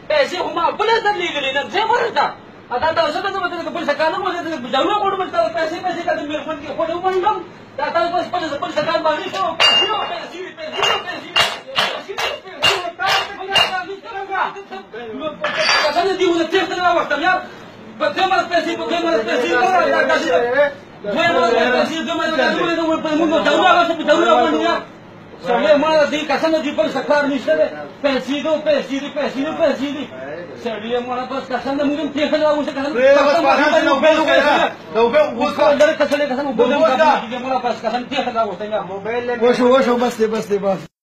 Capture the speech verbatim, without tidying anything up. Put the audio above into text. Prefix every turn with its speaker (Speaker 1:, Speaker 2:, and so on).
Speaker 1: پیسې خو ما بله درلېږلې نه ځای ورته دا تاسو ته زه د پولیس کار نه کوم زه د جوړه کوم چې تاسو پیسې پیسې کړم مې خپل کې خو نه ومنم دا تاسو بس پولیس پولیس کار باندې شو پیسې پیسې پیسې څنګه دی ونه تیر نه وختم یا په کومه پیسې په کومه پیسې دا داسې دوی مله پیسې دوی مله دوی په موږ جوړه غوښته په جوړه باندې سړی ما دې کسانه دې پر سکار نشته ده پیسې دو پیسې دې پیسې دې پیسې دې سړی ما بس کسانه موږ ته ښه راوځه کسانه بس پاره نو به وګورئ نو به وګورئ دا کسانه کسانه وګورئ ما بس کسانه ته ښه راوځه موبایل وشو وشو بس دې بس دې بس